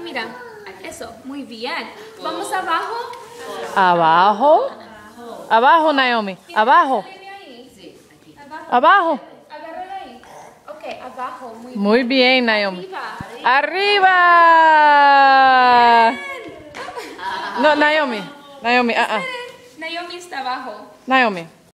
mira. Eso, muy bien. Vamos abajo. Abajo. Abajo, Naomi. Abajo. Abajo. Agárrala ahí. Ok, abajo. Muy bien, Naomi. Arriba. Arriba. No, Naomi. Naomi, Naomi está abajo. Naomi.